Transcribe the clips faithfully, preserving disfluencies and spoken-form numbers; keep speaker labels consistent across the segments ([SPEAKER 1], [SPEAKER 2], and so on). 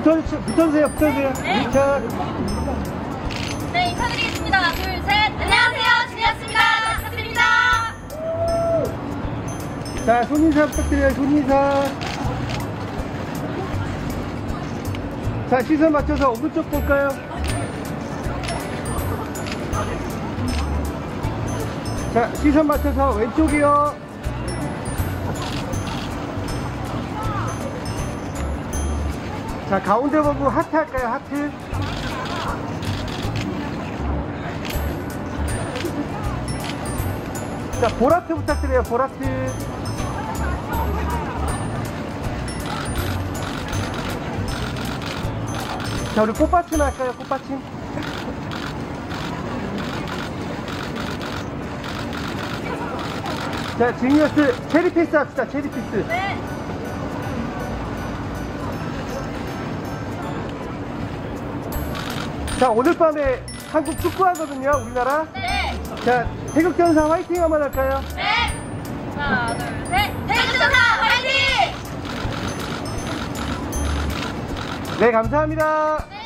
[SPEAKER 1] 붙어, 붙어주세요, 붙어주세요.
[SPEAKER 2] 네.
[SPEAKER 1] 자.
[SPEAKER 2] 네, 인사드리겠습니다. 하나, 둘, 셋. 안녕하세요, 진이었습니다. 부탁드립니다.
[SPEAKER 1] 자, 손인사 부탁드려요, 손인사. 자, 시선 맞춰서 오른쪽 볼까요? 자, 시선 맞춰서 왼쪽이요. 자, 가운데 보고 하트 할까요? 하트. 자, 보라트 부탁드려요. 보라트. 자, 우리 꽃받침 할까요? 꽃받침. 자, 지니어스 체리피스 합시다. 체리피스.
[SPEAKER 2] 네.
[SPEAKER 1] 자, 오늘 밤에 한국 축구 하거든요, 우리나라.
[SPEAKER 2] 네.
[SPEAKER 1] 자, 태극전사 화이팅 한번 할까요?
[SPEAKER 2] 네. 하나, 둘, 셋. 태극전사 화이팅!
[SPEAKER 1] 네, 감사합니다.
[SPEAKER 2] 네,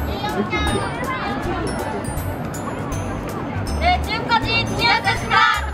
[SPEAKER 2] 감사합니다. 네, 지금까지 진이었습니다.